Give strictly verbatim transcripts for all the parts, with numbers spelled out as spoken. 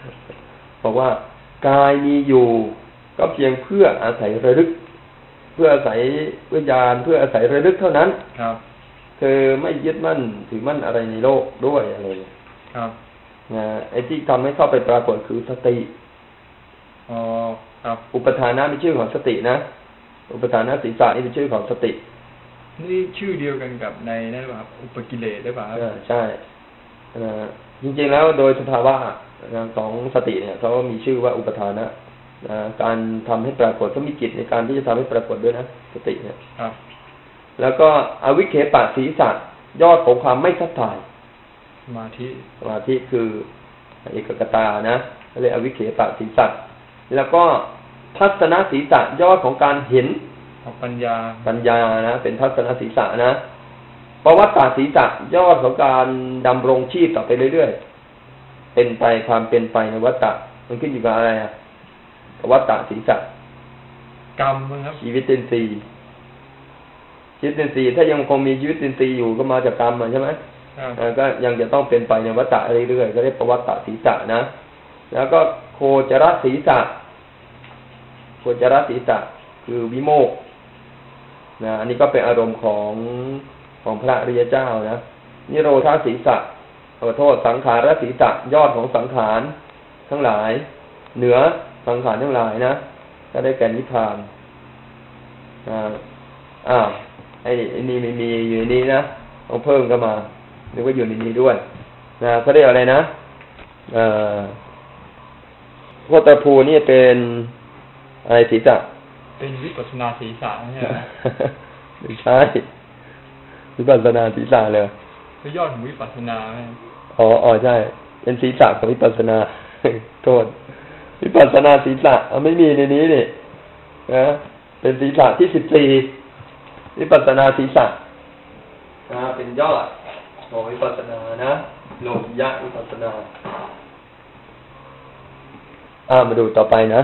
บอกว่ากายมีอยู่ก็เพียงเพื่ออาศัยระลึกเพื่ออาศัยวิญญาณเพื่ออาศัยระลึกเท่านั้นครับคือไม่ยึดมั่นถือมั่นอะไรในโลกด้วยอะไรครับนะไอ้ที่ทำให้เข้าไปปรากฏคือสติอ๋อครับอุปทานะเป็นชื่อของสตินะอุปทานะศีรษะนี่เป็นชื่อของสตินี่ชื่อเดียวกันกับในนั่นหรือเปล่าอุปกิเลสได้ป่ะครับใช่จริงๆแล้วโดยสภาวะของสติเนี่ยเขามีชื่อว่าอุปทานะการทำให้ปรากฏก็มีกิจในการที่จะทำให้ปรากฏด้วยนะสติเนี่ยครับแล้วก็อวิเคปะศีรษะยอดของความไม่ทัดทายสมาธิสมาธิคือเอกกตานะเรียกอวิเคปะศีรษะแล้วก็ทัศนศีรษะยอดของการเห็นปัญญาปัญญานะเป็นทัศนศีรษะนะปวัตตศีรษะยอดของการดำรงชีพต่อไปเรื่อยๆเป็นไปความเป็นไปในวัฏฏะมันขึ้นอยู่กับอะไรอ่ะปวัตตศีรษะกรรมครับชีวิตเป็นสี่ชีวิตเป็นสี่ถ้ายังคงมีชีวิตเป็นสี่อยู่ก็มาจากกรรมใช่ไหมก็ยังจะต้องเป็นไปในวัฏฏะเรื่อยๆก็เรียกปวัตตศีรษะนะแล้วก็โคจรศีรษะโคจรศีรษะคือวิโมกข์นะอันนี้ก็เป็นอารมณ์ของของพระอริยเจ้านะนิโรธาศีรษะขอโทษสังขารศีรษะยอดของสังขารทั้งหลายเหนือสังขารทั้งหลายนะก็ได้แก่นิพพานอ่าอ้าวไอ้นี่ไม่มีอยู่ในนี้นะต้องเพิ่มเข้ามาหรือว่าอยู่ในนี้ด้วยนะเขาเรียกอะไรนะเอ่อโคตรภูนี่เป็นอะไรศีรษะเป็นวิปัสสนาศีรษะใช่ไหมไม่ใช่วิปัสสนาศีรษะเลยคือยอดของวิปัสสนาไหมอ๋ออ๋อใช่เป็นศีรษะของวิปัสสนาโทษวิปัสสนาศีรษะไม่มีในนี้นี่นะเป็นศีรษะที่สิบสี่วิปัสสนาศีรษะนะเป็นยอดของวิปัสสนานะโลกิยะวิปัสสนาอ่ามาดูต่อไปนะ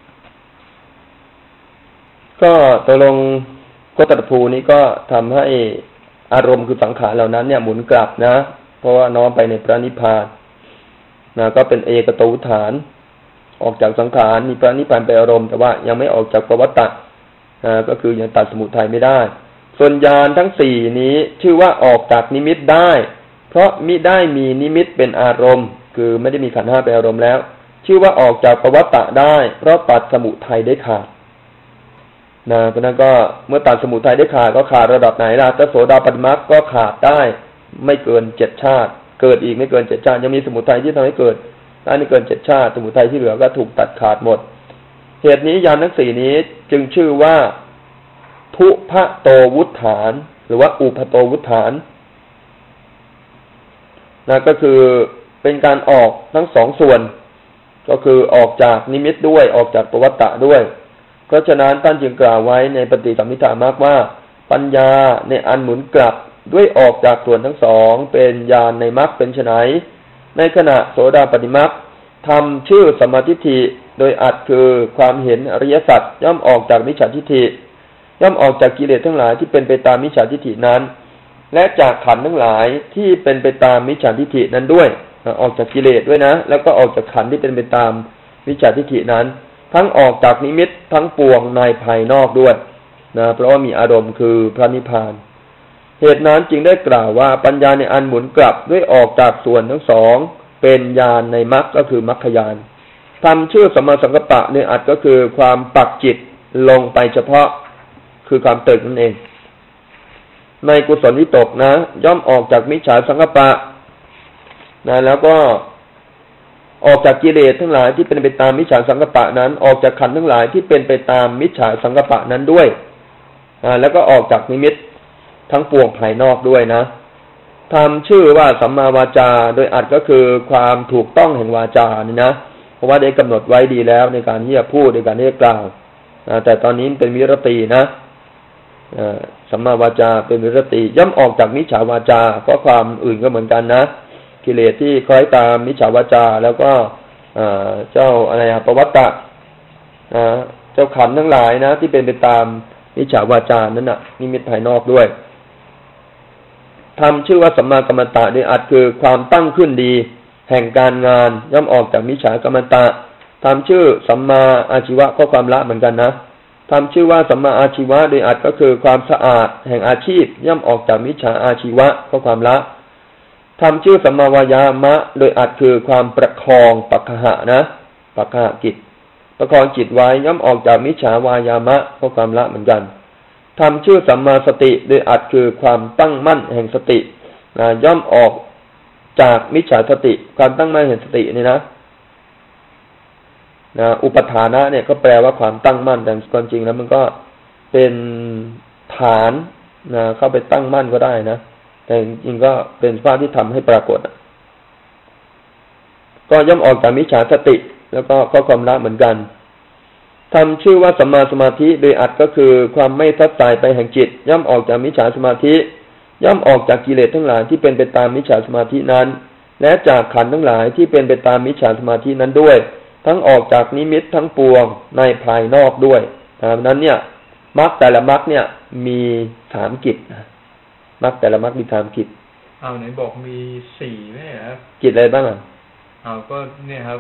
ก็ตกลงโคตรภูนี้ก็ทำให้อารมณ์คือสังขารเหล่านั้นเนี่ยหมุนกลับนะเพราะว่าน้อมไปในพระนิพพานนะก็เป็นเอกโตฐานออกจากสังขารมีพระนิพพานเป็นอารมณ์แต่ว่ายังไม่ออกจากปวัตตะนะก็คือยังตัดสมุทัยไม่ได้ส่วนญาณทั้งสี่นี้ชื่อว่าออกจากนิมิตได้เพราะมิได้มีนิมิตเป็นอารมณ์คือไม่ได้มีขันธ์ห้าเป็นอารมณ์แล้วชื่อว่าออกจากปวัตตะได้เพราะตัดสมุทัยได้ขาดนะเพราะนั้นก็เมื่อตัดสมุทัยได้ขาดก็ขาดระดับไหนล่ะถ้าโสดาปัตติมรรคก็ขาดได้ไม่เกินเจ็ดชาติเกิดอีกไม่เกินเจ็ดชาติยังมีสมุทัยที่ทำให้เกิดได้ไม่เกินเจ็ดชาติสมุทัยที่เหลือก็ถูกตัดขาดหมดเหตุนี้ญาณทั้งสี่นี้จึงชื่อว่าทุพะโตวุฏฐานหรือว่าอุปโตวุฏฐานนะก็คือเป็นการออกทั้งสองส่วนก็คือออกจากนิมิตด้วยออกจากปวัตตะด้วยเพราะฉะนั้นท่านจึงกล่าวไว้ในปฏิสัมภิธามรรคว่าปัญญาในอันหมุนกลับด้วยออกจากส่วนทั้งสองเป็นญาณในมรรคเป็นไฉนในขณะโสดาปัตติมรรคทำชื่อสัมมาทิฏฐิโดยอัดคือความเห็นอริยสัจย่อมออกจากมิจฉาทิฏฐิย่อมออกจากกิเลสทั้งหลายที่เป็นไปตามมิจฉาทิฏฐินั้นและจากขันธ์ทั้งหลายที่เป็นไปตามมิจฉาทิฏฐินั้นด้วยออกจากกิเลสด้วยนะแล้วก็ออกจากขันธ์ที่เป็นไปตามมิจฉาทิฏฐินั้นทั้งออกจากนิมิตทั้งปวงในภายนอกด้วยนะเพราะว่ามีอารมณ์คือพระนิพพานเหตุนั้นจึงได้กล่าวว่าปัญญาในอันหมุนกลับด้วยออกจากส่วนทั้งสองเป็นญาณในมรรคก็คือมรรคญาณทำชื่อสัมมาสังกัปปะในอัตก็คือความปักจิตลงไปเฉพาะคือความตึกนั่นเองในกุศลวิตกนะย่อมออกจากมิจฉาสังกัปปะนะแล้วก็ออกจากกิเลสทั้งหลายที่เป็นไปตามมิจฉาสังกัปปะนั้นออกจากขันธ์ทั้งหลายที่เป็นไปตามมิจฉาสังกัปปะนั้นด้วยอ่าแล้วก็ออกจากนิมิตทั้งปวงภายนอกด้วยนะทำชื่อว่าสัมมาวาจาโดยอัดก็คือความถูกต้องแห่งวาจานี่นะเพราะว่าได้กำหนดไว้ดีแล้วในการที่จะพูดในการที่จะกล่าวแต่ตอนนี้เป็นวิรตินะสัมมาวาจาเป็นวิรติย่อมออกจากมิจฉาวาจาเพราะความอื่นก็เหมือนกันนะกิเลสที่คล้อยตามมิจฉาวาจาแล้วก็เจ้าอะไรอะปวัตตะเจ้าขันธ์ทั้งหลายนะที่เป็นไปตามมิจฉาวาจานั้นน่ะนิมิตภายนอกด้วยทำชื่อว่าสัมมากัมมันตะโดยอัดคือความตั้งขึ้นดีแห่งการงานย่อมออกจากมิจฉากรรมตะทำชื่อสัมมาอาชีวะก็ความละเหมือนกันนะทำชื่อว่าสัมมาอาชีวะโดยอัดก็คือความสะอาดแห่งอาชีพย่อมออกจากมิจฉาอาชีวะก็ความละทำชื่อสัมมาวายามะโดยอัดคือความประคองปัคหะนะปัคหะกิจประคองจิตไว้ย่อมออกจากมิจฉาวายามะก็ความละเหมือนกันทำชื่อสัมมาสติโดยอัดคือความตั้งมั่นแห่งสตินะย่อมออกจากมิจฉาสติความตั้งมั่นแห่งสตินี่นะนะอุปทานะเนี่ยก็แปลว่าความตั้งมั่นแต่ความจริงแล้วมันก็เป็นฐานนะเข้าไปตั้งมั่นก็ได้นะแต่จริงๆก็เป็นสภาพที่ทำให้ปรากฏก็ย่อมออกจากมิจฉาสติแล้วก็ก็ความละเหมือนกันทำชื่อว่าสัมมาสมาธิโดยอัดก็คือความไม่ทัดสายไปแห่งจิตย่อมออกจากมิจฉาสมาธิย่อมออกจากกิเลสทั้งหลายที่เป็นไปตามมิจฉาสมาธินั้นและจากขันธ์ทั้งหลายที่เป็นไปตามมิจฉาสมาธินั้นด้วยทั้งออกจากนิมิตทั้งปวงในภายนอกด้วยดังนั้นเนี่ยมรรคแต่ละมรรคเนี่ยมีสามกิจมรรคแต่ละมรรคมีสามกิจเอาไหนบอกมีสี่ไหมครับกิจอะไรบ้างอ่ะเอาก็เนี่ยครับ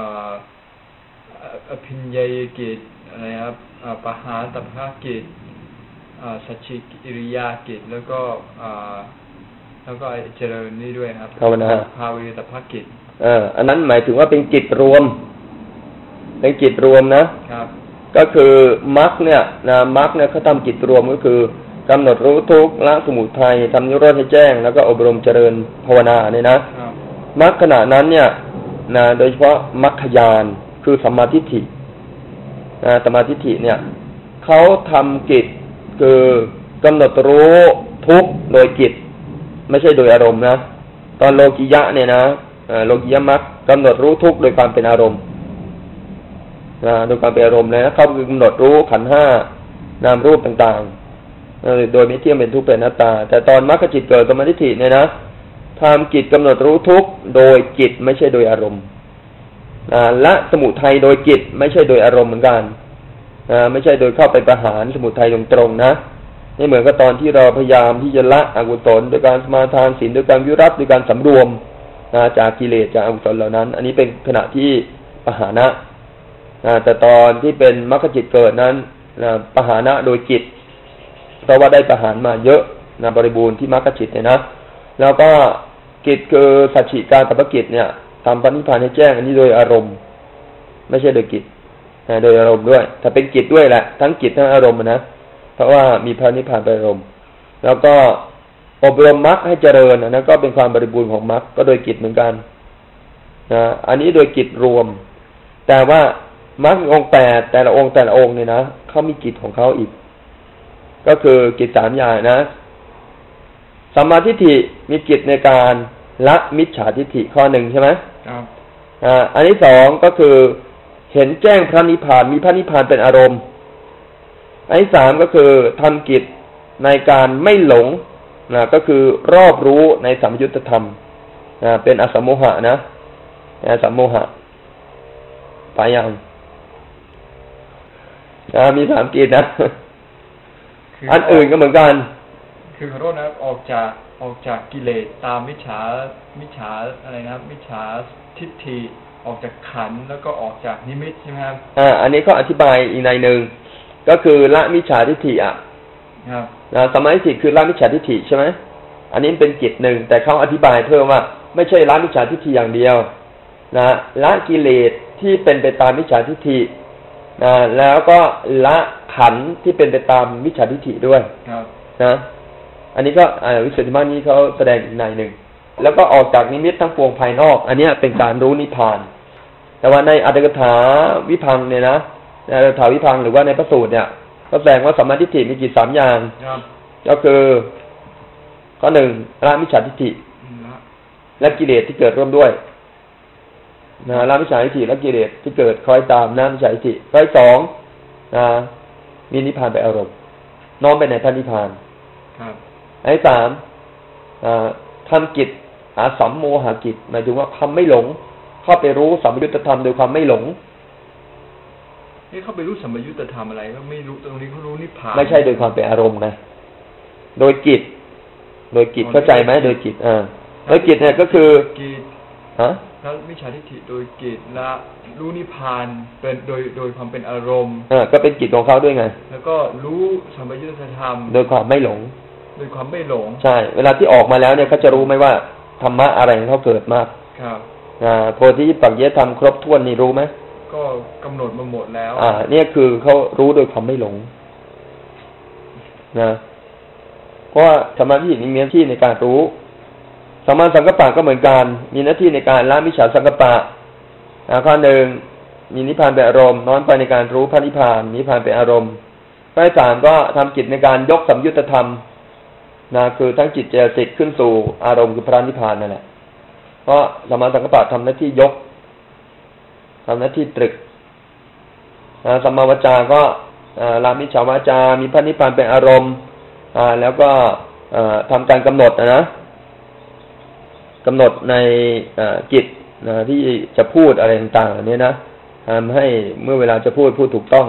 อภิญญากิจอะไรครับปหาตัพพกิจสัจฉิกิริยากิจแล้วก็แล้วก็เจริญนี่ด้วยครับภาวนาภาวิตัพพกิจเอออันนั้นหมายถึงว่าเป็นกิจรวมเป็นกิจรวมนะครับก็คือมรรคเนี่ยนะมรรคเนี่ยเขาทำกิจรวมก็คือกำหนดรู้ทุกข์ละสมุทัยทำนิโรธให้แจ้งแล้วก็อบรมเจริญภาวนาเนี่ยนะมรรคขณะนั้นเนี่ยนะโดยเฉพาะมรรคญาณคือสัมมาทิฏฐินะสัมมาทิฏฐิเนี่ยเขาทำกิจคือกำหนดรู้ทุกข์โดยกิจไม่ใช่โดยอารมณ์นะตอนโลกิยะเนี่ยนะโลกิยะมรรคกำหนดรู้ทุกข์โดยความเป็นอารมณ์นะโดยความเป็นอารมณ์เลยนะเขาคือกำหนดรู้ขันธ์ห้านามรูปต่างๆโดยไม่เที่ยงเป็นทุกข์เป็นอนัตตาแต่ตอนมรรคจิตเกิดสัมมาทิฏฐิเนี่ยนะทำกิจกำหนดรู้ทุกข์โดยจิตไม่ใช่โดยอารมณ์ละสมุทัยโดยจิตไม่ใช่โดยอารมณ์เหมือนกันไม่ใช่โดยเข้าไปประหารสมุทัยตรงๆนะนี่เหมือนกับตอนที่เราพยายามที่จะละอกุศลโดยการสมาทานศีลโดยการวิรัติโดยการสำรวมจากกิเลสจากอกุศลเหล่านั้นอันนี้เป็นขณะที่ประหานะแต่ตอนที่เป็นมรรคจิตเกิดนั้นประหานะโดยจิตเพราะว่าได้ประหารมาเยอะนะบริบูรณ์ที่มรรคจิตเนี่ยนะแล้วก็กิจคือสัจฉิการตัพพกิจเนี่ยทำปณิพพานให้แจ้งอันนี้โดยอารมณ์ไม่ใช่โดยกิจโดยอารมณ์ด้วยถ้าเป็นกิจด้วยแหละทั้งกิจทั้งอารมณ์นะเพราะว่ามีพระนิพพานเป็นอารมณ์แล้วก็อบรมมรรคให้เจริญอันนั้นก็เป็นความบริบูรณ์ของมรรคก็โดยกิจเหมือนกันนะอันนี้โดยกิจรวมแต่ว่ามรรคองค์แปดแต่ละองค์แต่ละองค์เนี่ยนะเขามีกิจของเขาอีกก็คือกิจสามอย่างนะสัมมาทิฏฐิมีกิจในการละมิจฉาทิฏฐิข้อหนึ่งใช่ไหมครับอ่าอันที่สองก็คือเห็นแจ้งพระนิพพานมีพระนิพพานเป็นอารมณ์อันที่สามก็คือทำกิจในการไม่หลงนะก็คือรอบรู้ในสัมยุตธรรมนะเป็นอสัมโมหะนะอสัมโมหะไปยังนะมีสามกิจนะอันอื่นก็เหมือนกันคือขอโทษนะออกจากออกจากกิเลสตามมิจฉามิจฉาอะไรนะครับมิจฉาทิฏฐิออกจากขันธ์แล้วก็ออกจากนิมิตใช่ไหมครับอ่าอันนี้เขาอธิบายอีกในหนึ่งก็คือละมิจฉาทิฏฐิอ่ะครับนะสัมมาทิฏฐิคือละมิจฉาทิฏฐิใช่ไหมอันนี้เป็นกิจหนึ่งแต่เขาอธิบายเพิ่มว่าไม่ใช่ละมิจฉาทิฏฐิอย่างเดียวนะละกิเลสที่เป็นไปตามมิจฉาทิฏฐินะแล้วก็ละขันธ์ที่เป็นไปตามมิจฉาทิฏฐิด้วยนะอันนี้ก็วิสุทธิมรรคนี้เขาแสดงอีกในหนึ่งแล้วก็ออกจากนิมิตทั้งปวงภายนอกอันนี้เป็นการรู้นิพพานแต่ว่าในอัตถกถาวิพังค์เนี่ยนะในอัตถกถาวิพังค์หรือว่าในพระสูตรเนี่ยก็แสดงว่าสัมมาทิฏฐิมีกิจสามอย่างก็คือข้อหนึ่งละมิจฉาทิฏฐิและกิเลสที่เกิดร่วมด้วยนะละมิจฉาทิฏฐิและกิเลสที่เกิดคอยตามนะมิจฉาทิฏฐิข้อที่สองนะมีนิพพานเป็นอารมณ์น้อมไปในพระนิพพานอันที่สามทำกิจอาสัมโมหกิจหมายถึงว่าทำไม่หลงเข้าไปรู้สัมยุตธรรมโดยความไม่หลงนี่เข้าไปรู้สัมยุตธรรมอะไรก็ไม่รู้ตรงนี้เขารู้นิพพานไม่ใช่โดยความเป็นอารมณ์นะโดยกิจโดยกิจเข้าใจไหมโดยกิจอ่าโดยกิจเนี่ยก็คือกิจฮะแล้วมิจฉาทิฏฐิโดยกิจละรู้นิพพานเป็นโดยโดยความเป็นอารมณ์อ่าก็เป็นกิจของเขาด้วยไงแล้วก็รู้สัมปยุตตธรรมโดยความไม่หลงโดยความไม่หลงใช่เวลาที่ออกมาแล้วเนี่ยเขาจะรู้ไหมว่าธรรมะอะไรของเขาเกิดมากครับอ่าโพธิปักขิยธรรมครบถ้วนนี่รู้ไหมก็กำหนดมาหมดแล้วอ่าเนี่ยคือเขารู้โดยความไม่หลงนะเพราะว่าสมาธินี่มีหน้าที่ในการรู้สัมมาสังกัปปะก็เหมือนกันมีหน้าที่ในการละมิจฉาสังกัปปะข้อหนึ่งมีนิพพานเป็นอารมณ์น้อมไปในการรู้พระนิพพานนิพพานเป็นอารมณ์ข้อที่สามก็ทำกิจในการยกสัมยุตธรรมนะคือทั้งจิตเจตสิกขึ้นสู่อารมณ์คือพระนิพพานนั่นแหละเพราะสัมมาสังกัปปะทำหน้าที่ยกทำหน้าที่ตรึกสัมมาวจาก็ละมิจฉาวาจามีพระนิพพานเป็นอารมณ์แล้วก็ทำการกำหนดนะกำหนดในจิตนะที่จะพูดอะไรต่างๆนี้นะทำให้เมื่อเวลาจะพูดพูดถูกต้อง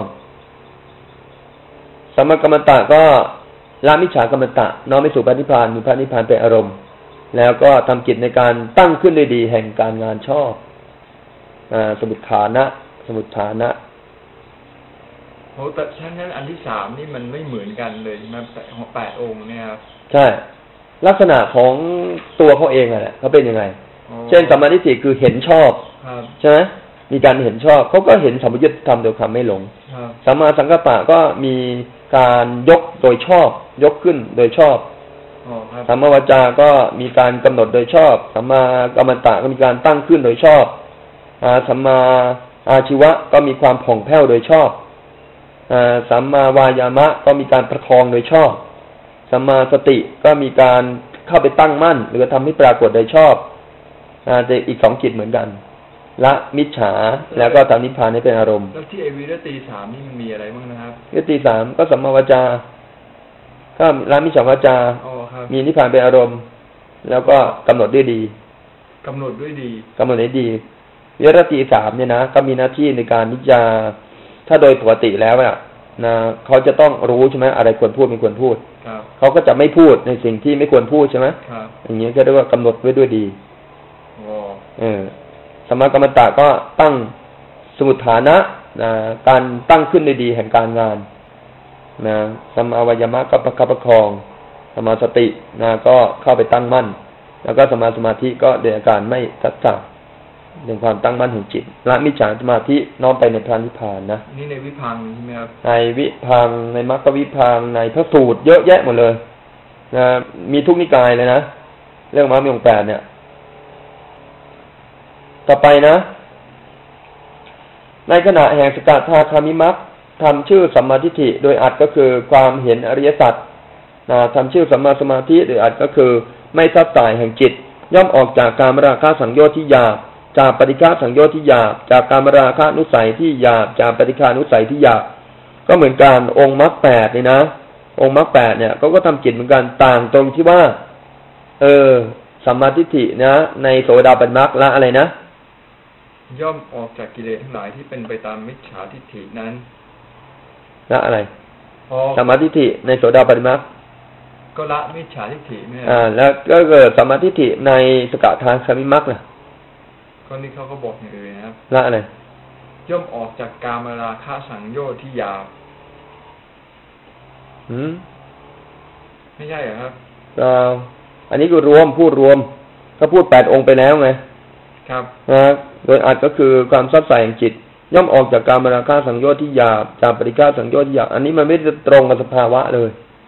สัมมากัมมันตะก็ละมิจฉากัมมันตะน้อมไปสู่พระนิพพานมีพระนิพพานเป็นอารมณ์แล้วก็ทำจิตในการตั้งขึ้นได้ดีแห่งการงานชอบสมุทฐานะสมุทฐานะโอ้แต่ชั้นนั้นอันที่สามนี่มันไม่เหมือนกันเลยมันแปดองค์เนี่ยครับใช่ลักษณะของตัวเขาเองแหละเขาเป็นยังไงเช่นสัมมาทิฏฐิคือเห็นชอบใช่ไหมมีการเห็นชอบเขาก็เห็นสัมปยุตธรรมโดยความไม่หลงสัมมาสังกัปปะก็มีการยกโดยชอบยกขึ้นโดยชอบสัมมาวจา ก็มีการกำหนดโดยชอบสัมมากัมมันตะก็มีการตั้งขึ้นโดยชอบสัมมาอาชีวะก็มีความผ่องแผ้วโดยชอบสัมมาวายามะก็มีการประคองโดยชอบสัมมาสติก็มีการเข้าไปตั้งมั่นหรือทำให้ปรากฏโดยชอบแต่อีกสองจิตเหมือนกันละมิจฉาแล้วก็ทำนิพพานให้เป็นอารมณ์แล้วที่ไอวิรติสามนี่มันมีอะไรบ้างนะครับวิรติสามก็สัมมาวจาก็ละมิจฉาวาจามีนิพพานเป็นอารมณ์แล้วก็กำหนดด้วยดีกำหนดด้วยดีกำหนดด้วยดีวิรติสามเนี่ยนะก็มีหน้าที่ในการนิจาถ้าโดยปกติแล้วอ่ะนะเขาจะต้องรู้ใช่ไหมอะไรควรพูดไม่ควรพูดเขาก็จะไม่พูดในสิ่งที่ไม่ควรพูดใช่ไหมอย่างนี้ก็เรียกว่ากำหนดไว้ด้วยดีเออสมกัมมันตะก็ตั้งสมุทฐานะนะการตั้งขึ้นในดีแห่งการงานนะสัมมาวิยามะก็ประคับประคองสัมมาสตินะก็เข้าไปตั้งมั่นแล้วก็สัมมาสมาธิก็เดชอาการไม่ทัดจับเรื่องความตั้งมั่นของจิตละมิจฉาสมาธิน้อมไปในพระนิพพานนะนี่ในวิพังใช่ไหมครับในวิพังในมรรควิพังในพระสูตรเยอะแยะหมดเลยนะมีทุกนิกายเลยนะเรื่องมรรคมีองค์แปดเนี่ยต่อไปนะในขณะแห่งสกทาคามิมรรคทำชื่อสัมมาทิฏฐิโดยอัดก็คือความเห็นอริยสัจนะทำชื่อสัมมาสมาธิโดยอัดก็คือไม่ทัดสายแห่งจิตย่อมออกจากกามราคะสังโยชน์ที่หยาบจากปฏิฆาสังโยชน์ที่หยาบจากกามราคะนุสัยที่หยาบจากปฏิฆานุสัยที่หยาบก็เหมือนกันองค์มรรคแปดนี่นะองค์มรรคแปดเนี่ยเขาก็ทำจิตเหมือนกันต่างตรงที่ว่าเออสัมมาทิฏฐินะในโสดาปัตติมรรคละอะไรนะย่อมออกจากกิเลสทั้งหลายที่เป็นไปตามมิจฉาทิฏฐินั้นละอะไรสัมมาทิฏฐิในโสดาปัตติมรรคก็ละมิจฉาทิฏฐิไม่อ่าแล้วก็เกิดสัมมาทิฏฐิในสกทาคามิมรรคล่ะก็นี่เขาก็บอกอย่างอื่นนะครับละอะไรย่อมออกจากกามราคะสังโยชน์ที่หยาบอืมไม่ใช่เหรอครับอ่าอันนี้ก็รวมพูดรวมก็พูดแปดองค์ไปแล้วไงครับนะโดยอัดก็คือความซัดใส่แห่งจิตย่อมออกจากกามราคะสังโยชน์ที่หยาบจากปฏิฆาสังโยชน์ที่หยาบอันนี้มันไม่ได้ตรงกับสภาวะเลย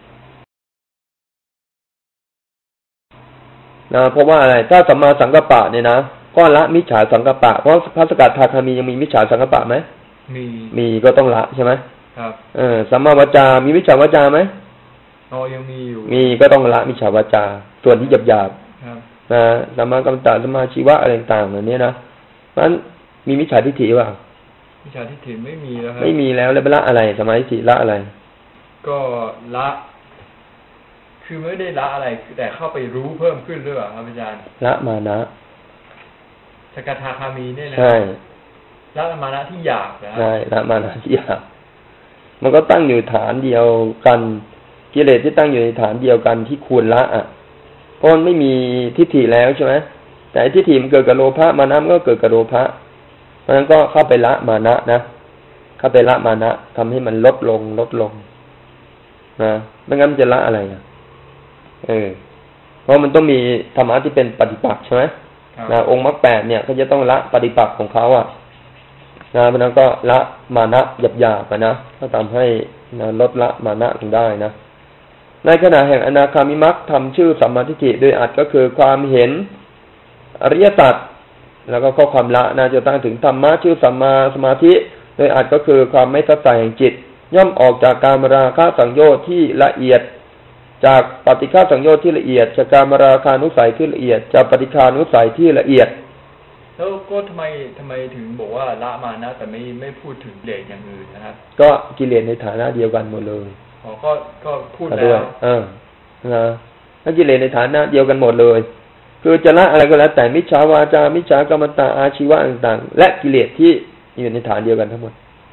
นะเพราะว่าอะไรถ้าสัมมาสังกัปปะเนี่ยนะก็ละมิจฉาสังกัปปะเพราะพระสกทาคามียังมีมิจฉาสังกัปปะไหมมีมีก็ต้องละใช่ไหมครับเออสัมมาวจามีมิจฉาวจาไหมอ๋อยังมีอยู่มีก็ต้องละมิจฉาวจาส่วนที่หยาบๆนะสัมมากัมมันตะสัมมาชีวะอะไรต่างๆเหล่านี้นะเพราะฉะนั้นมีมิจฉาทิฏฐิป่ะมิจฉาทิฏฐิไม่มีแล้วครับไม่มีแล้วแล้วไปละอะไรสัมมาทิฏฐิละอะไรก็ละคือไม่ได้ละอะไรแต่เข้าไปรู้เพิ่มขึ้นหรือเปล่าครับอาจารย์ละมานะสกทาคามีเนี่ยนะใช่ละมานะที่หยาบนะใช่ละมานะที่หยาบมันก็ตั้งอยู่ฐานเดียวกันกิเลสที่ตั้งอยู่ในฐานเดียวกันที่ควรละอ่ะเพราะมันไม่มีทิฏฐิแล้วใช่ไหมแต่ทิฏฐิมันเกิดกับโลภะมานะมันก็เกิดกับโลภะเพราะฉะนั้นก็เข้าไปละมานะนะเข้าไปละมานะทำให้มันลดลงลดลงนะไม่งั้นมันจะละอะไรอ่ะเออเพราะมันต้องมีธรรมะที่เป็นปฏิปักษ์ใช่ไหมนะองค์มรรคแปดเนี่ยก็จะต้องละปฏิปักษ์ของเขาอ่ะนะเพราะนั้นก็ละมานะหยาบๆนะก็ทำให้นะลดละมานะลงได้นะในขณะแห่งอนาคามิมรรคทำชื่อสัมมาทิฏฐิโดยอัดก็คือความเห็นอริยสัจแล้วก็ข้อความละนะจะตั้งถึงธรรมะชื่อสัมมาสมาธิโดยอัดก็คือความไม่ทัดใส่แห่งจิตย่อมออกจากกามราคะสังโยชน์ที่ละเอียดจากปฏิฆาสังโยชน์ที่ละเอียดจากกามราคานุสัยที่ละเอียดจากปฏิฆานุสัยที่ละเอียดแล้วก็ทำไมทำไมถึงบอกว่าละมานะแต่ไม่ไม่พูดถึงกิเลสอย่างอื่นนะครับก็กิเลสในฐานะเดียวกันหมดเลยอ๋อก็ก็พูดแล้วเออนะถ้ากิเลสในฐานะเดียวกันหมดเลยคือจะละอะไรก็แล้วแต่มิจฉาวาจามิจฉากรรมตาอาชีวะต่างๆและกิเลสที่อยู่ในฐานเดียวกันทั้งหมด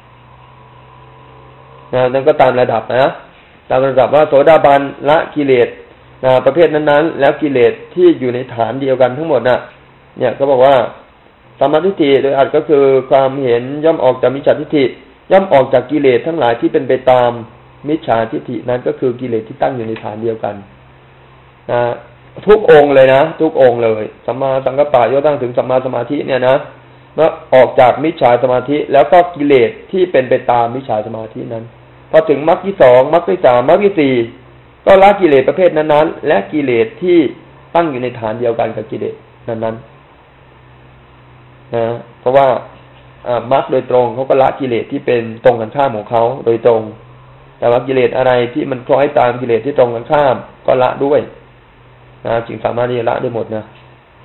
นะนั่นก็ตามระดับนะตามระดับว่าโสดาบันละกิเลสนะประเภทนั้นๆแล้วกิเลสที่อยู่ในฐานเดียวกันทั้งหมดน่ะเนี่ยก็บอกว่าสัมมาทิฏฐิโดยอัดก็คือความเห็นย่อมออกจากมิจฉาทิฏฐิย่อมออกจากกิเลสทั้งหลายที่เป็นไปตามมิจฉาทิฏฐินั้นก็คือกิเลสที่ตั้งอยู่ในฐานเดียวกันนะทุกองค์เลยนะทุกองค์เลยสัมมาสังกัปปะยกตั้งถึงสัมมาสมาธิเนี่ยนะเมื่อออกจากมิจฉาสมาธิแล้วก็กิเลสที่เป็นไปตามมิจฉาสมาธินั้นพอถึงมรรคที่สองมรรคที่สามมรรคที่สี่ก็ละกิเลสประเภทนั้นๆและกิเลสที่ตั้งอยู่ในฐานเดียวกันกับกิเลสนั้นๆนะเพราะว่ามรรคโดยตรงเขาก็ละกิเลสที่เป็นตรงกันข้ามของเขาโดยตรงแต่ว่ากิเลสอะไรที่มันคล้อยตามกิเลสที่ตรงกันข้ามก็ละด้วยนะจึงสามารถที่จะละได้หมดนะ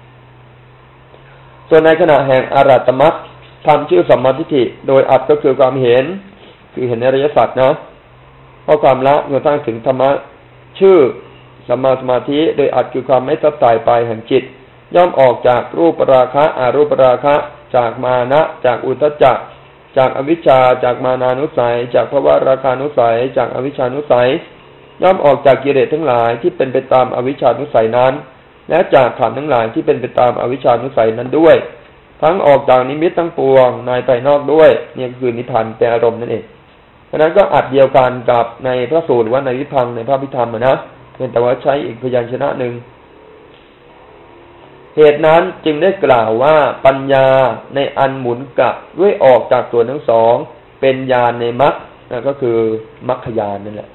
ส่วนในขณะแห่งอรหัตมรรคทำชื่อสัมมาทิฏฐิโดยอัดก็คือความเห็นคือเห็นอริยสัจนะเพราะความละเมื่อตั้งถึงธรรมะชื่อสัมมาสมาธิโดยอัดคือความไม่ทัดสายไปแห่งจิตย่อมออกจากรูปราคะอรูปราคะจากมานะจากอุทธัจจะจากอวิชชาจากมานานุสัยจากภวราคานุสัยจากอวิชชานุสัยย่อมออกจากกิเลสทั้งหลายที่เป็นไปตามอวิชชานุสัยนั้นและจากขันธ์ทั้งหลายที่เป็นไปตามอวิชชานุสัยนั้นด้วยทั้งออกจากนิมิตทั้งปวงในภายนอกด้วยนี่คือนิพพานเป็นอารมณ์นั่นเองเพราะนั้นก็อัดเดียวกันกับในพระสูตรหรือว่าในวิพังในพระพิธรรมนะเพียงแต่ว่าใช้อีกพยัญชนะหนึ่งเหตุนั้นจึงได้กล่าวว่าปัญญาในอันหมุนกลับด้วยออกจากส่วนทั้งสองเป็นญาณในมรรคนั่นก็คือมรรคญาณนั่นแหละ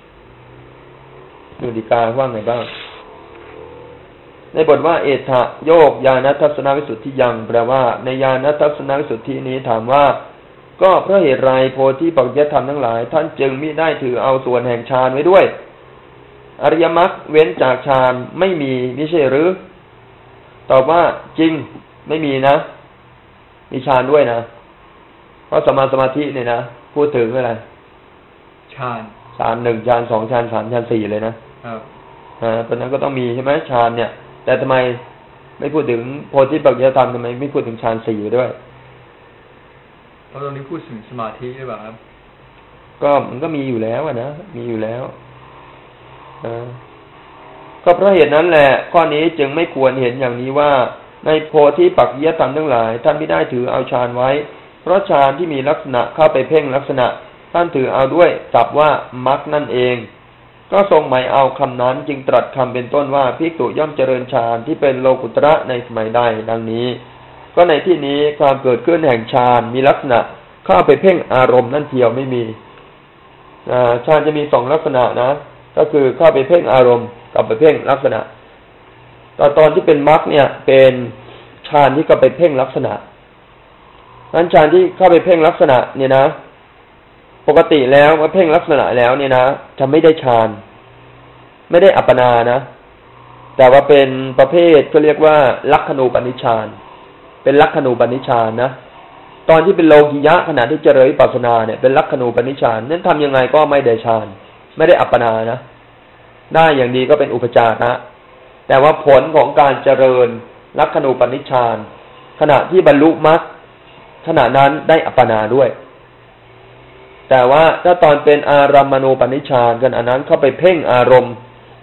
ดูดีกาว่าไงบ้างในบทว่าเอถะโยกญาณทัศนวิสุทธิยังแปลว่าในญาณทัศนวิสุทธินี้ถามว่าก็เพราะเหตุไรโพธิปัจจยธรรมทั้งหลายท่านจึงมิได้ถือเอาส่วนแห่งฌานไว้ด้วยอริยมรรคเว้นจากฌานไม่มีไม่ใช่หรือตอบว่าจริงไม่มีนะมีฌานด้วยนะเพราะสมาสมาธิเนี่ยนะพูดถึงอะไรฌานฌานหนึ่งฌานสองฌานสามฌานสี่เลยนะครับอ่าตอนนั้นก็ต้องมีใช่ไหมฌานเนี่ยแต่ทำไมไม่พูดถึงโพธิปัจจยธรรมทำไมไม่พูดถึงฌานสี่ด้วยเพราะตรงนี้พูดถึงสมาธิหรือเปล่าครับก็มันก็มีอยู่แล้วนะมีอยู่แล้วอ่าก็เพราะเหตุนั้นแหละข้อนี้จึงไม่ควรเห็นอย่างนี้ว่าในโพธิปัจจยธรรมทั้งหลายท่านไม่ได้ถือเอาฌานไว้เพราะฌานที่มีลักษณะเข้าไปเพ่งลักษณะท่านถือเอาด้วยศัพท์ว่ามรรคนั่นเองก็ทรงหมายเอาคำนั้นจึงตรัสคำเป็นต้นว่าภิกษุย่อมเจริญฌานที่เป็นโลกุตระในสมัยใดดังนี้ก็ในที่นี้ความเกิดขึ้นแห่งฌานมีลักษณะเข้าไปเพ่งอารมณ์นั่นเทียวไม่มีฌานจะมีสองลักษณะนะก็คือเข้าไปเพ่งอารมณ์กับไปเพ่งลักษณะตอนตอนที่เป็นมรรคเนี่ยเป็นฌานที่เข้าไปเพ่งลักษณะนั้นฌานที่เข้าไปเพ่งลักษณะเนี่ยนะปกติแล้วว่าเพ่งลักษณะแล้วเนี่ยนะจะไม่ได้ฌานไม่ได้อัปปนานะแต่ว่าเป็นประเภทก็เรียกว่าลักขณูปนิชฌานเป็นลักขณูปนิชฌานนะตอนที่เป็นโลกิยะขณะที่เจริญวิปัสสนาเนี่ยเป็นลักขณูปนิชฌานนั้นทำยังไงก็ไม่ได้ฌานไม่ได้อัปปนานะได้อย่างดีก็เป็นอุปจาระแต่ว่าผลของการเจริญลักขณูปนิชฌานขณะที่บรรลุมรรคขณะนั้นได้อัปปนาด้วยแต่ว่าถ้าตอนเป็นอารัมมณูปนิชฌานกันอันนั้นเข้าไปเพ่งอารมณ์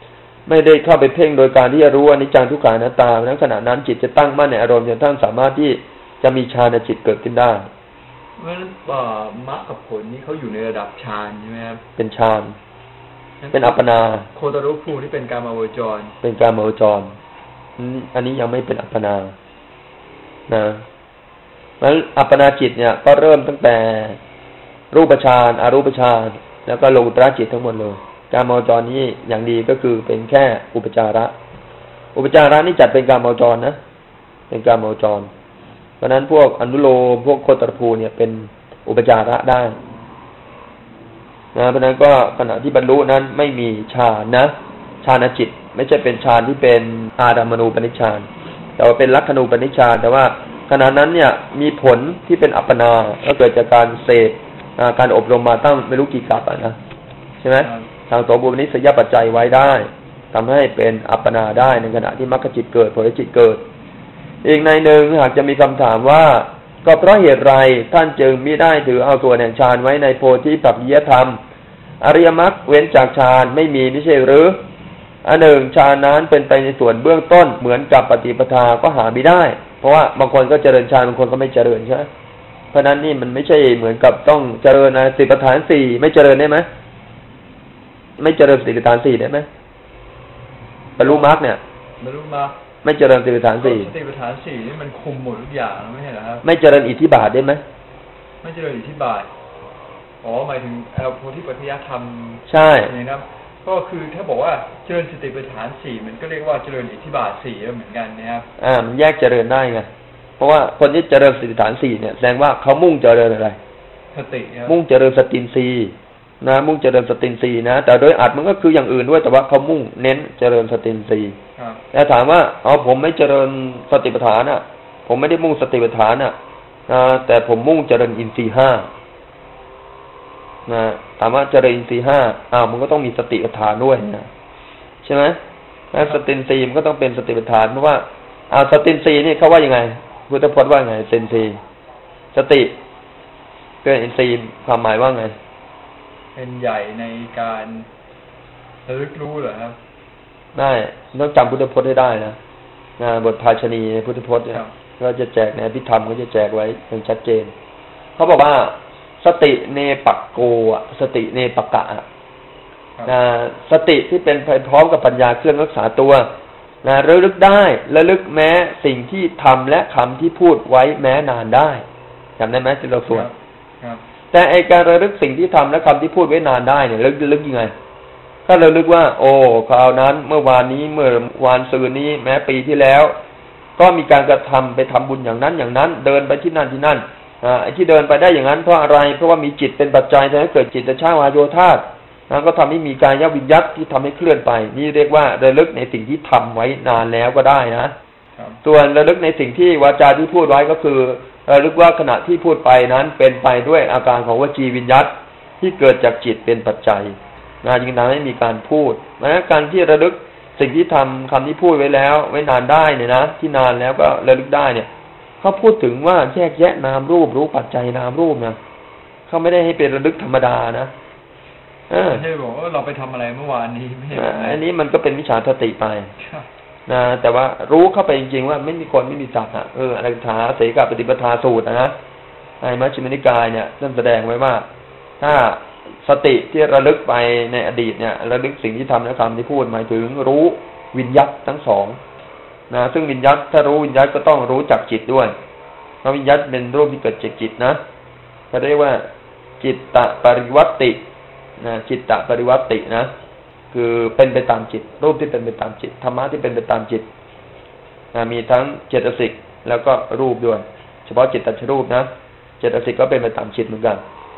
ไม่ได้เข้าไปเพ่งโดยการที่จะรู้อนิจจังทุกขังอนัตตาเพราะฉะนั้นขณะนั้นจิตจะตั้งมั่นในอารมณ์จนท่านสามารถที่จะมีฌานจิตเกิดขึ้นได้เพราะฉะนั้นมรรคกับผลนี้เขาอยู่ในระดับฌานใช่ไหมครับเป็นฌานเป็นอัปปนาโคตรภูที่เป็นกามาวจรเป็นกามาวจรอันนี้ยังไม่เป็นอัปปนานะแล้วอัปปนาจิตเนี่ยก็เริ่มตั้งแต่รูปฌานอรูปฌานแล้วก็โลกุตระจิตทั้งหมดเลยกามาวจรนี้อย่างดีก็คือเป็นแค่อุปจาระอุปจาระนี่จัดเป็นกามาวจรนะเป็นกามาวจรเพราะนั้นพวกอนุโลมพวกโคตรภูเนี่ยเป็นอุปจาระได้นะเพราะนั้นก็ขณะที่บรรลุนั้นไม่มีฌานนะฌานจิตไม่ใช่เป็นฌานที่เป็นอารามณูปนิชฌานแต่ว่าเป็นลักขณูปนิชฌานแต่ว่าขณะนั้นเนี่ยมีผลที่เป็นอัปปนาก็เกิดจากการเสพการอบรมมาตั้งไม่รู้กี่กับอ่ะนะใช่ไหมทางตัวบุญนิสยปัจจัยไว้ได้ทำให้เป็นอัปปนาได้ในขณะที่มรรคจิตเกิดผลจิตเกิดอีกในหนึ่งหากจะมีคำถามว่าก็เพราะเหตุไรท่านจึงมิได้ถือเอาส่วนแห่งฌานไว้ในโพธิปักขิยธรรมอริยมรรคเว้นจากฌานไม่มีไม่ใช่หรืออันหนึ่งฌานนั้นเป็นไปในส่วนเบื้องต้นเหมือนกับปฏิปทาก็หาไม่ได้เพราะว่าบางคนก็เจริญฌานบางคนก็ไม่เจริญใช่ไหมเพราะนั้นนี่มันไม่ใช่เหมือนกับต้องเจริญนะสติปัฏฐานสี่ไม่เจริญได้ไหมไม่เจริญสติปัฏฐานสี่ได้ไหมบรรลุมรรคเนี่ยบรรลุมรรคไม่เจริญสติปัฏฐานสี่สติปัฏฐานสี่นี่มันคุมหมดทุกอย่างไม่ใช่เหรอครับไม่เจริญอิทธิบาทได้ไหมไม่เจริญอิทธิบาทอ๋อหมายถึงเอาโพธิปัจจยธรรมใช่นะครับก็คือถ้าบอกว่าเจริญสติปัฏฐานสี่มันก็เรียกว่าเจริญอิทธิบาทสี่เหมือนกันนะครับอ่ามันแยกเจริญได้ไงเพราะว่าคนที่เจริญสติปัฏฐานสี่เนี่ยแสดงว่าเขามุ่งเจริญอะไรสติมุ่งเจริญสตินทรีย์นะมุ่งเจริญสตินทรีย์นะแต่โดยอัดมันก็คืออย่างอื่นด้วยแต่ว่าเขามุ่งเน้นเจริญสตินทรีย์แต่ถามว่าอ๋อผมไม่เจริญสติปัฏฐานอ่ะผมไม่ได้มุ่งสติปัฏฐานอ่ะนะแต่ผมมุ่งเจริญอินทรีย์ห้านะถามว่าเจริญอินทรีย์ห้าอ้าวมันก็ต้องมีสติปัฏฐานด้วยนะใช่ไหมแล้วสตินทรีย์มันก็ต้องเป็นสติปัฏฐานเพราะว่าอ่าสตินทรีย์นี่เขาว่ายังไงพุทธพจน์ว่าไงสตินทรีย์สติเป็นอินทรีย์ความหมายว่าไงเป็นใหญ่ในการระลึกรู้เหรอครับได้ต้องจำพุทธพจน์ให้ได้นะงานบทภาชณีในพุทธพจน์เนี่ยก็จะแจกในอภิธรรมก็จะแจกไว้อย่างชัดเจนเขาบอกว่าสติเนปักโกะสติเนปกะนะสติที่เป็นไปพร้อมกับปัญญาเครื่องรักษาตัวนะระลึกได้ระลึกแม้สิ่งที่ทำและคำที่พูดไว้แม้นานได้จำได้ไหมที่เราสวดแต่ไอการระลึกสิ่งที่ทำและคำที่พูดไว้นานได้เนี่ยระลึกยังไงถ้าระลึกว่าโอ้คราวนั้นเมื่อวานนี้เมื่อวานซืนนี้แม้ปีที่แล้วก็มีการกระทำไปทำบุญอย่างนั้นอย่างนั้นเดินไปที่นั่นที่นั่นอ่าไอ้ที่เดินไปได้อย่างนั้นเพราะอะไรเพราะว่ามีจิตเป็นปัจจัยทำให้เกิดจิตตชาวาโยธานะก็ทำให้มีกายวิญญัตที่ทำให้เคลื่อนไปนี่เรียกว่าระลึกในสิ่งที่ทำไว้นานแล้วก็ได้นะส่วนระลึกในสิ่งที่วาจาที่พูดไว้ก็คือระลึกว่าขณะที่พูดไปนั้นเป็นไปด้วยอาการของวจีวิญญัตที่เกิดจากจิตเป็นปัจจัยนะจึงทำให้มีการพูดเพราะฉะนั้นการที่ระลึกสิ่งที่ทำคำที่พูดไว้แล้วไว้นานได้เนี่ยนะที่นานแล้วก็ระลึกได้เนี่ยเขาพูดถึงว่าแยกแยะนามรูปรู้ปัจจัยนามรูปนะเขาไม่ได้ให้เป็นระลึกธรรมดานะเออใช่บอกว่าเราไปทำอะไรเมื่อวานนี้ไม่ใช่อันนี้มันก็เป็นมิจฉาทิฏฐิไปนะแต่ว่ารู้เข้าไปจริงๆว่าไม่มีคนไม่มีสัตว์อ่ะเอออริยถาเสกปฏิปทาสูตรนะในมัชฌิมนิกายเนี่ยท่านแสดงไว้ว่าถ้าสติที่ระลึกไปในอดีตเนี่ยระลึกสิ่งที่ทำและคำที่พูดหมายถึงรู้วิญญัตทั้งสองนะซึ่งวิญญัตถ้ารู้วิญญัตก็ต้องรู้จักจิตด้วยเพราะวิญญัตเป็นรูปที่เกิดจากจิตนะเขาเรียกว่าจิตตปริวัตตินะจิตตปริวัตตินะคือเป็นไปตามจิตรูปที่เป็นไปตามจิตธรรมะที่เป็นไปตามจิตนะมีทั้งเจตสิกแล้วก็รูปด้วยเฉพาะจิตตชรูปนะเจตสิกก็เป็นไปตามจิตเหมือนกัน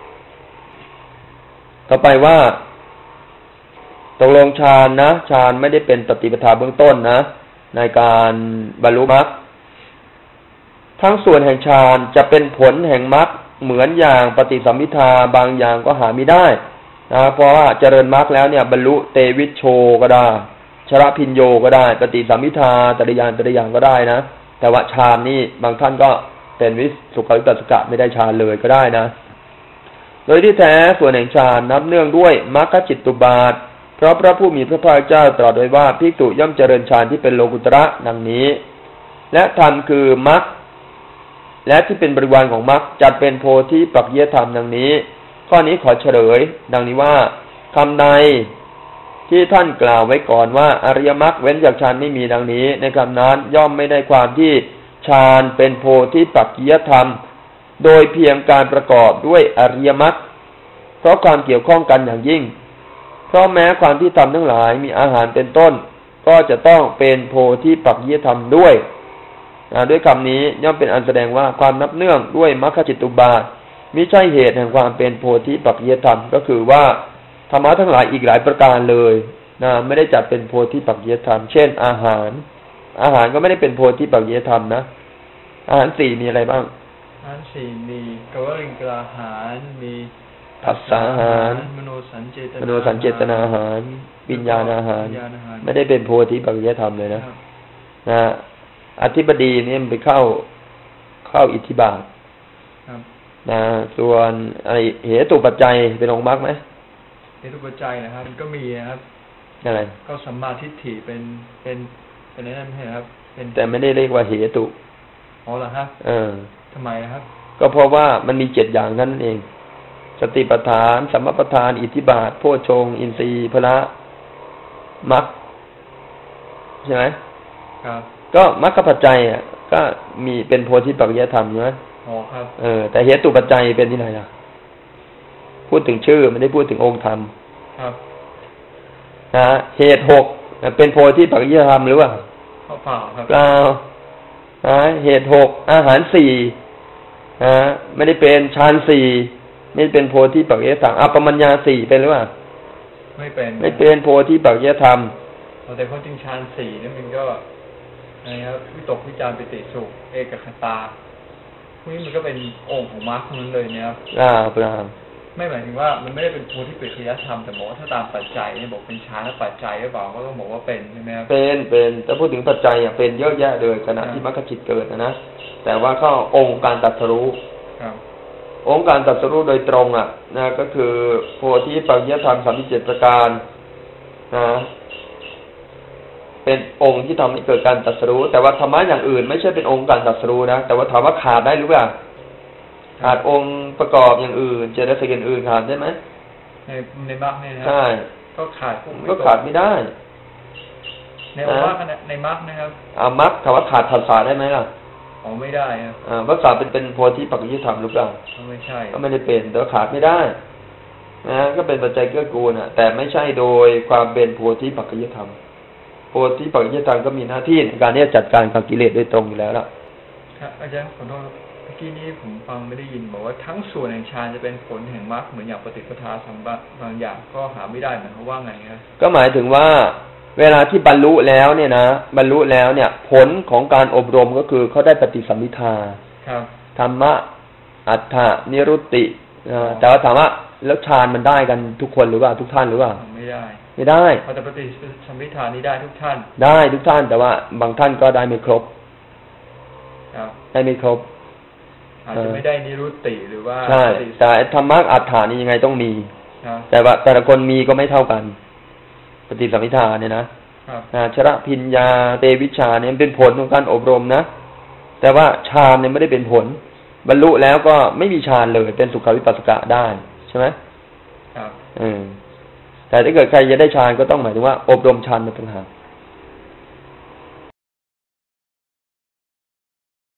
ต่อไปว่าตกลงฌานนะฌานไม่ได้เป็นปฏิปทาเบื้องต้นนะในการบรรลุมรรคทั้งส่วนแห่งฌานจะเป็นผลแห่งมรรคเหมือนอย่างปฏิสัมภิทาบางอย่างก็หาไม่ได้นะเพราะว่าเจริญมรรคแล้วเนี่ยบรรลุเตวิชโชก็ได้ชรพิญโยก็ได้ปฏิสัมภิทาตริยานตริยานก็ได้นะแต่ว่าฌานนี่บางท่านก็เป็นวิสุขวิปัสสกะไม่ได้ฌานเลยก็ได้นะโดยที่แท้ส่วนแห่งฌานนับเนื่องด้วยมรรคจิตตุบาทเพราะพระผู้มีพระภาคเจ้าตรัสไว้ว่าภิกษุย่อมเจริญฌานที่เป็นโลกุตระดังนี้และธรรมคือมรรคและที่เป็นบริวารของมรรคจัดเป็นโพธิปักขิยธรรมดังนี้ข้อนี้ขอเฉลยดังนี้ว่าคำใดที่ท่านกล่าวไว้ก่อนว่าอริยมรรคเว้นจากฌานไม่มีดังนี้ในคำนั้นย่อมไม่ได้ความที่ฌานเป็นโพธิปักขิยธรรมโดยเพียงการประกอบด้วยอริยมรรคเพราะความเกี่ยวข้องกันอย่างยิ่งเพราะแม้ความที่ธรรมทั้งหลายมีอาหารเป็นต้นก็จะต้องเป็นโพธิปักขิยธรรมด้วยด้วยคำนี้ย่อมเป็นอันแสดงว่าความนับเนื่องด้วยมรรคจิตตุบาทมิใช่เหตุแห่งความเป็นโพธิปักขิยธรรมก็คือว่าธรรมะทั้งหลายอีกหลายประการเลยนะไม่ได้จัดเป็นโพธิปักขิยธรรมเช่นอาหารอาหารก็ไม่ได้เป็นโพธิปักขิยธรรมนะอาหารสี่มีอะไรบ้างอาหารสี่มีกวลิงกอาหารมีผัสสะอาหารมโนสัญเจตนามโนสัญเจตนาอาหารวิญญาณอาหารไม่ได้เป็นโพธิปักขิยธรรมเลยนะนะอธิบดีนี่มันไปเข้าเข้าอิทธิบาทนะส่วนอะไรเหตุปัจจัยเป็นองค์มรรคไหมเหตุปัจจัยนะครับมันก็มีนะครับอะไรก็สัมมาทิฏฐิเป็นเป็นเป็นอะไรนั่นใช่ครับเป็นแต่ไม่ได้เรียกว่าเหตุอ๋อเหรอครับเออทำไมนะครับก็เพราะว่ามันมีเจ็ดอย่างนั่นเองสติปัฏฐานสัมมาปัฏฐานอิทธิบาทโพชฌงค์อินทรีย์พละมรรคใช่ไหมครับก็มรรคปัจจัยอ่ะก็มีเป็นโพธิปักขิยธรรมใช่ไหมอ๋อครับเออแต่เหตุปัจจัยเป็นที่ไหนล่ะพูดถึงชื่อไม่ได้พูดถึงองค์ธรรมครับนะเหตุหกเป็นโพธิปักขิยธรรมหรือว่าเปล่าครับเปล่านะเหตุหกอาหารสี่นะไม่ได้เป็นฌานสี่ไม่เป็นโพธิปักขิยธรรมอัปปมัญญาสี่เป็นหรือเปล่าไม่เป็นไม่เป็นโพธิปักขิยธรรมแต่ความจริงฌานสี่นี่มันก็อะไรครับวิตกวิจารปิติสุขเอกคตาพวกนี้มันก็เป็นองค์ของมรรคทั้งนั้นเลยเนี่ยครับอ่าเปล่าไม่หมายถึงว่ามันไม่ได้เป็นโพธิปักขิยธรรมแต่บอกว่าถ้าตามปัจจัยเนี่ยบอกเป็นฌานและปัจจัยหรือเปล่าก็ต้องบอกว่าเป็นใช่ไหมครับเป็นเป็นแต่พูดถึงปัจจัยอ่ะเป็นเยอะแยะเลยขณะที่มรรคจิตเกิดนะนะแต่ว่าเข้าองค์การตรัสรู้องค์การตรัสรู้โดยตรงอ่ะนะก็คือโพธิปักขิยธรรมสามสิบเจ็ดประการนะเป็นองค์ที่ทำให้เกิดการตรัสรู้แต่ว่าธรรมะอย่างอื่นไม่ใช่เป็นองค์การตรัสรู้นะแต่ว่าถามว่าขาดได้หรือเปล่าขาดองค์ประกอบอย่างอื่นเจตสิกอื่นขาดได้ไหมในในมรรคเนี่ยนะใช่ก็ขาดก็ขาดไม่ได้ในมรรคในมรรคนะครับอ่ามรรคถามว่าขาดภาษาได้ไหมล่ะอ๋อไม่ได้ครับอ่าภาษาเป็นเป็นโพธิปักขิยธรรมหรือเปล่าไม่ใช่ก็ไม่ได้เป็นแต่ขาดไม่ได้นะก็เป็นปัจจัยเกื้อกูลนะแต่ไม่ใช่โดยความเป็นโพธิปักขิยธรรมโพธิปักขิยธรรมก็มีหน้าที่ในการที่จะจัดการกับกิเลสโดยตรงอยู่แล้วล่ะครับอาจารย์ขอโทษเมื่อกี้นี้ผมฟังไม่ได้ยินบอกว่าทั้งส่วนแห่งฌานจะเป็นผลแห่งมรรคเหมือนอย่างปฏิปทาสัมบัติบางอย่างก็หาไม่ได้เหมือนเขาว่าไงครับก็หมายถึงว่าเวลาที่บรรลุแล้วเนี่ยนะบรรลุแล้วเนี่ยผลของการอบรมก็คือเขาได้ปฏิสัมภิทาครับธรรมะอัฏฐะนิรุตติแต่ว่าถามว่าแล้วฌานมันได้กันทุกคนหรือเปล่าทุกท่านหรือเปล่าไม่ได้ไม่ได้เพราะแต่ปฏิสัมภิทานี้ได้ทุกท่านได้ทุกท่านแต่ว่าบางท่านก็ได้ไม่ครบครับได้ไม่ครบอาจจะไม่ได้นิรุตติหรือว่าใช่แต่ธรรมะอัฏฐานี่ยังไงต้องมีแต่ว่าแต่ละคนมีก็ไม่เท่ากันปฏิสัมภิทาเนี่ยนะชระพิญญาเตวิชาเนี่ยเป็นผลของการอบรมนะแต่ว่าฌานเนี่ยไม่ได้เป็นผลบรรลุแล้วก็ไม่มีฌานเลยเป็นสุขวิปัสสกะได้ใช่ไหมครับอืมแต่ถ้าเกิดใครจะได้ฌานก็ต้องหมายถึงว่าอบรมฌานมาต่างหาก